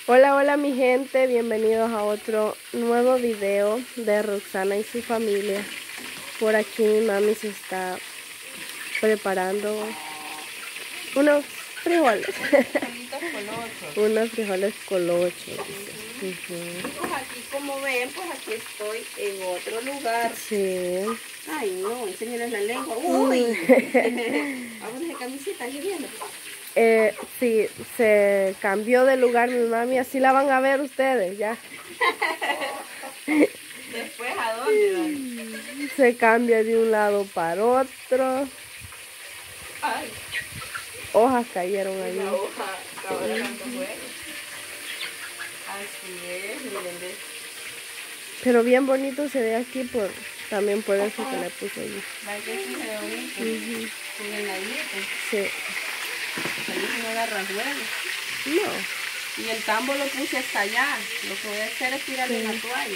Hola, hola mi gente, bienvenidos a otro nuevo video de Roxana y su familia. Por aquí mi mami se está preparando unos frijoles. Unos frijoles colochos. Pues aquí como ven, pues aquí estoy en otro lugar. Sí. Ay no, enséñales la lengua. Uy. Vamos a camisita, ¿qué viene? Sí, se cambió de lugar mi mami, así la van a ver ustedes ya. Después, ¿a dónde? Se cambia de un lado para otro. Ay, Hojas cayeron ahí. la hoja estaba dando fuego. Así es, miren, ¿ves? Pero bien bonito se ve aquí también por eso que le puse allí. Va que sí se ve bonito. Con el ladito. Sí. Ahí no agarra fuego. No. Y el tambo lo puse hasta allá. Lo que voy a hacer es tirarle la toalla.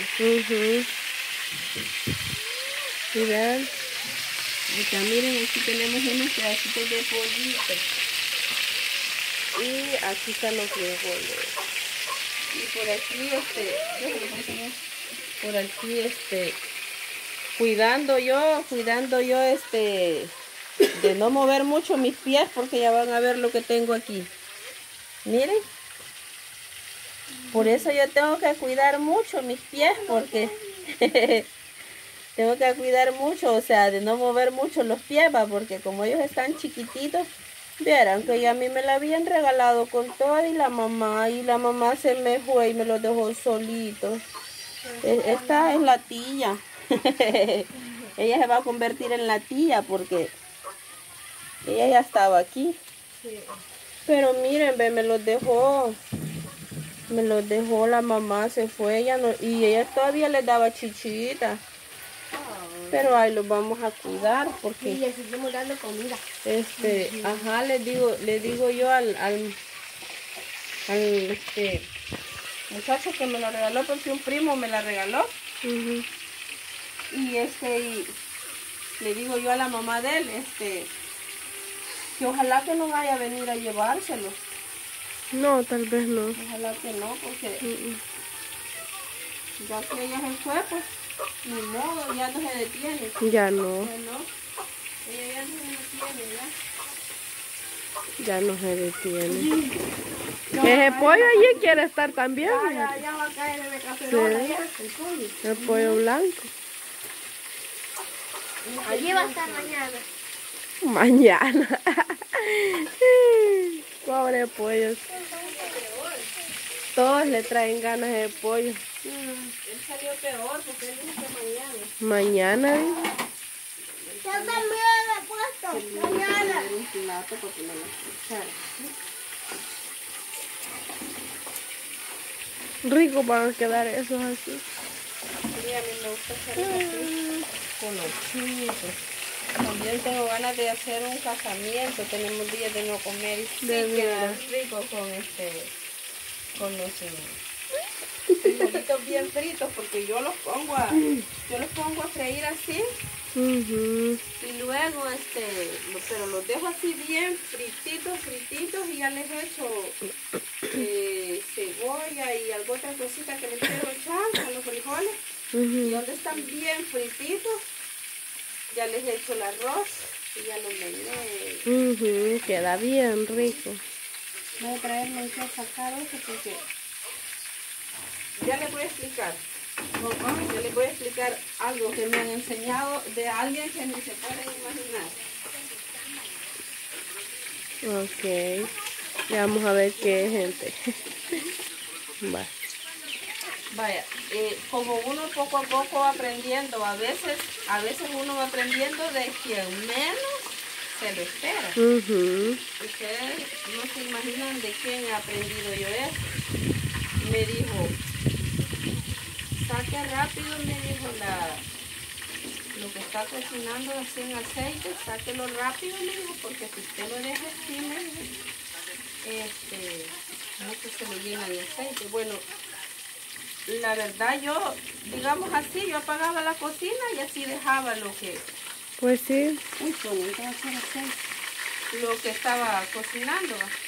Y vean. Acá miren, aquí tenemos unos pedacitos de pollito. Y aquí están los frijoles. Y por aquí, por aquí, cuidando yo, de no mover mucho mis pies, porque ya van a ver lo que tengo aquí. Miren. Por eso yo tengo que cuidar mucho mis pies, porque tengo que cuidar mucho, o sea, de no mover mucho los pies, ¿va? Porque como ellos están chiquititos, vieran que ya a mí me la habían regalado con todo y la mamá se me fue y me los dejó solitos. Esta es la tía. Ella se va a convertir en la tía porque ella ya estaba aquí. Sí. Pero miren, ve, me los dejó la mamá, se fue, ella no, y ella todavía les daba chichita. Pero ahí los vamos a cuidar porque y le seguimos dando comida. Ajá, le digo yo al muchacho que me lo regaló, porque un primo me la regaló. Y le digo yo a la mamá de él, que ojalá que no vaya a venir a llevárselo. No, tal vez no. Ojalá que no, porque ya que ella se fue, pues ni modo, ya no se detiene. Ya no. Ella ya no se detiene, ya. Ya no se detiene. Ese pollo allí quiere estar también. Ya va a caer en el cacerola, ya, el pollo. El pollo blanco. Allí va a estar mañana. Mañana. Pobre pollo. Todos le traen ganas de pollo. Él salió peor porque él dijo que Mañana. Yo también le he puesto. Mañana. un plato para que me lo echara. Rico van a quedar esos así. Sí, a mí me gusta hacerlo así, con los chitos. También tengo ganas de hacer un casamiento, tenemos días de no comer y sí queda rico con los frijolitos bien fritos, porque yo los pongo a freír así. Y luego pero los dejo así bien frititos y ya les echo cebolla y alguna otra cosita que les quiero echar a los frijoles. Y donde están bien frititos, ya les echo el arroz y ya los meneo. Queda bien rico. Voy a traerme aquí a sacar eso porque ya les voy a explicar. Ya les voy a explicar algo que me han enseñado de alguien que ni se pueden imaginar. Ok. Ya vamos a ver qué es, gente. Vaya, como uno poco a poco va aprendiendo, a veces uno va aprendiendo de quien menos se lo espera. Ustedes no se imaginan de quién he aprendido yo eso. Me dijo, saque rápido, me dijo lo que está cocinando así en aceite, sáquelo rápido, me dijo, porque si usted lo deja así, me dijo, mucho se le llena de aceite. Bueno, la verdad yo, digamos así, yo apagaba la cocina y así dejaba lo que... Pues sí. Uy, lo que estaba cocinando.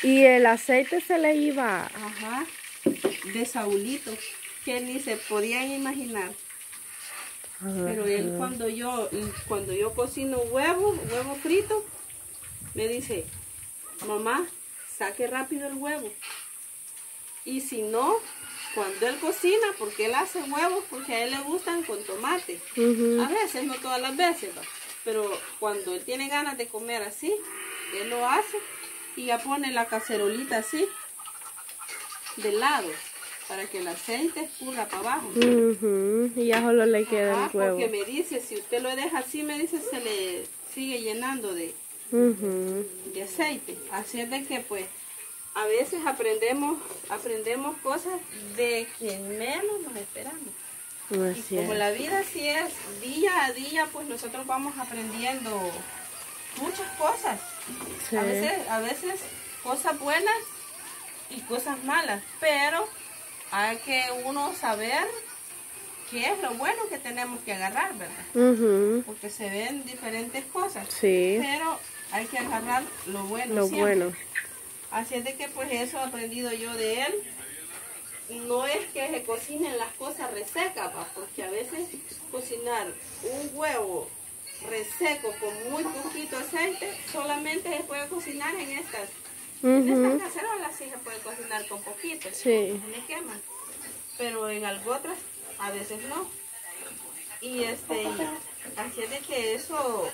Y el aceite se le iba. Ajá, de Saulito, que ni se podían imaginar. Pero él cuando yo cocino huevo frito, me dice, mamá, saque rápido el huevo. Y si no, cuando él cocina, porque él hace huevos, porque a él le gustan con tomate. A veces, no todas las veces, ¿va? Pero cuando él tiene ganas de comer así, él lo hace y ya pone la cacerolita así, de lado, para que el aceite escurra para abajo. Y ya solo le queda el huevo. Porque me dice, si usted lo deja así, me dice, se le sigue llenando de aceite. Así es de que pues a veces aprendemos cosas de quien menos nos esperamos. Y como la vida así es, día a día, pues nosotros vamos aprendiendo muchas cosas. Sí. A veces cosas buenas y cosas malas, pero hay que uno saber qué es lo bueno que tenemos que agarrar, ¿verdad? Porque se ven diferentes cosas, pero hay que agarrar lo bueno. Lo bueno. Así es de que pues eso he aprendido yo de él. No es que se cocinen las cosas resecas, porque a veces cocinar un huevo reseco con muy poquito aceite, solamente se puede cocinar en estas. En estas cacerolas sí se puede cocinar con poquito, se le quema. Pero en otras a veces no. Y así es de que eso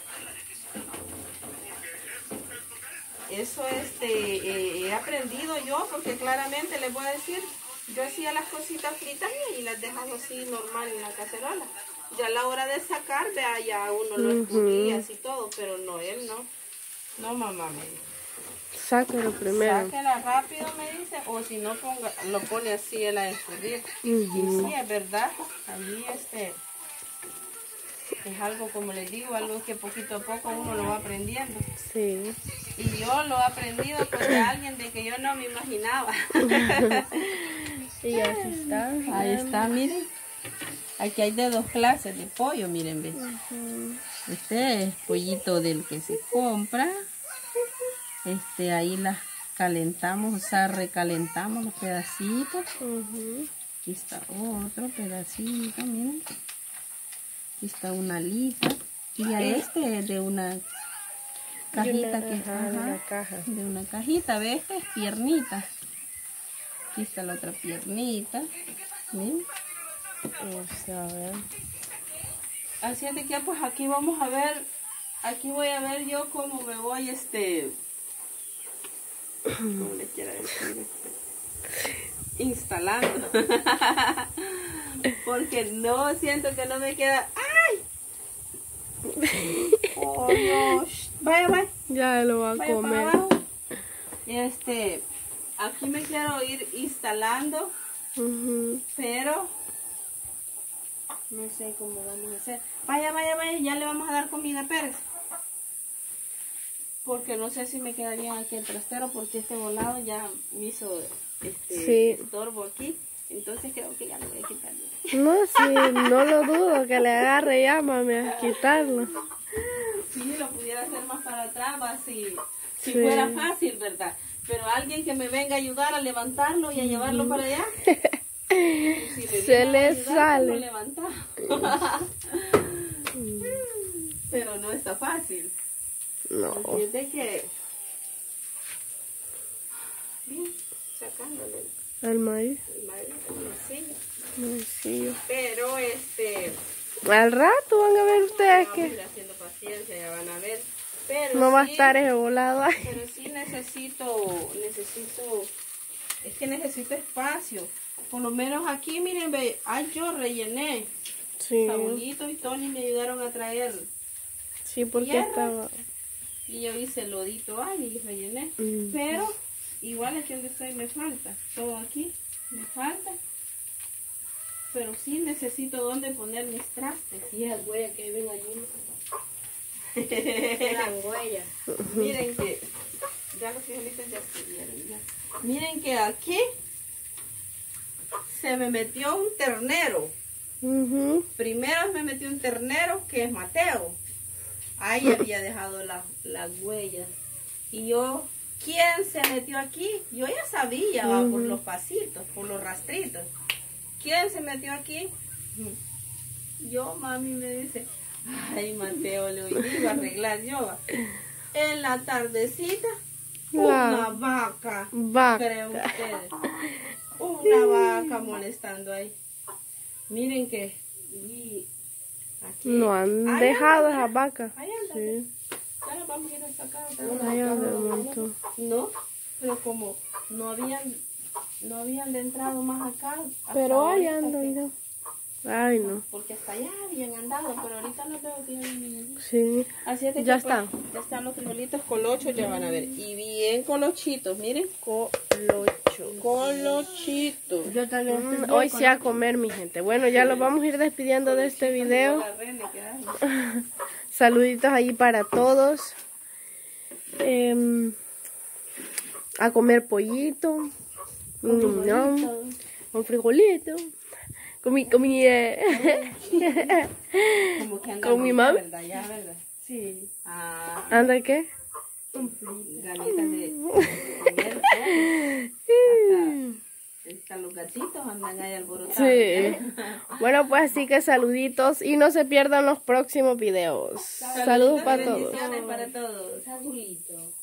he aprendido yo, porque claramente les voy a decir, yo hacía las cositas fritas y las dejaba así normal en la cacerola. Ya a la hora de sacar, vea, ya uno lo escurría así todo, pero no, él no. No, mamá, me dice. Sáquelo primero. Sáquela rápido, me dice, o si no, lo pone así él a escurrir. Y sí, es verdad, a mí es algo, como les digo, algo que poquito a poco uno lo va aprendiendo. Sí. Y yo lo he aprendido pues de alguien de que yo no me imaginaba. Y así está. Ahí está, miren. Aquí hay de 2 clases de pollo, miren, ¿ves? Este es pollito del que se compra. Ahí las calentamos, o sea, recalentamos los pedacitos. Aquí está otro pedacito, miren. Aquí está una alita. Y a es de una cajita de una cajita, ¿ves? Esta es piernita. Aquí está la otra piernita. ¿Ven? A ver. Así es de que pues aquí vamos a ver, aquí voy a ver yo cómo me voy ¿cómo le quiero decir? Instalando. Porque no, siento que no me queda. ¡Ay! Oh, no. Vaya. Ya lo va a comer. Aquí me quiero ir instalando, pero no sé cómo vamos a hacer. Vaya, ya le vamos a dar comida a Pérez. Porque no sé si me queda bien aquí el trastero, porque este volado ya me hizo estorbo aquí. Entonces creo que ya lo voy a quitar. No, sí, no lo dudo que le agarre, llámame a quitarlo. Sí, lo pudiera hacer más para atrás, si fuera fácil, ¿verdad? Pero alguien que me venga a ayudar a levantarlo y a llevarlo para allá. Si se le ayudar, sale. Pero no está fácil. No. Así es de que... Bien, sacándole el maíz. El maicillo. Pero al rato van a ver ustedes que... Vamos a ir haciendo paciencia, ya van a ver. Pero no va a estar ese volado ahí. Pero sí necesito, es que necesito espacio. Por lo menos aquí, miren, yo rellené. Saulito y Tony me ayudaron a traer. Sí, porque estaba... Y yo hice el lodito ahí y rellené. Pero igual aquí donde estoy me falta. Todo aquí me falta. Pero sí necesito donde poner mis trastes. Y esas huellas que ven allí. Eran huellas. Miren que ya los frijolitos ya estuvieron. Miren que aquí se me metió un ternero. Primero me metió un ternero que es Mateo. Ahí había dejado las huellas. Y yo ¿Quién se metió aquí? Yo ya sabía, va, por los pasitos, por los rastritos. ¿Quién se metió aquí? Yo, mami me dice, ay, Mateo, le iba a arreglar yo. Va. En la tardecita, una vaca, creen ustedes. Una vaca molestando ahí. Miren que aquí, No han dejado esas vacas. Ahí anda. Sí. Ya las vamos a ir a sacar. Ahí anda un montón. No, pero como no habían de entrado más acá. hasta Pero ahí ahorita andan que- ya. Ay, no. Porque hasta allá habían andado, pero ahorita no veo que ya vienen allí. Sí. Así es de Ya que, pues, están. ya están los frijolitos colochos, ya van a ver. Y bien colochitos, miren. Colochitos. Yo también Hoy sí a comer, mi gente. Bueno, ya los vamos a ir despidiendo de este video. La rene, quedaron. Saluditos ahí para todos. A comer pollito. Un frijolito. Con mi Como que andan ¿Con mi bien, mami? ¿verdad? Ya, ¿verdad? Sí. Ah, ¿Anda qué? ganitas de comer todo. Hasta los gatitos andan ahí alborotados. Sí. Bueno, pues así que saluditos y no se pierdan los próximos videos. Saludos para todos. Bendiciones para todos. Saludito.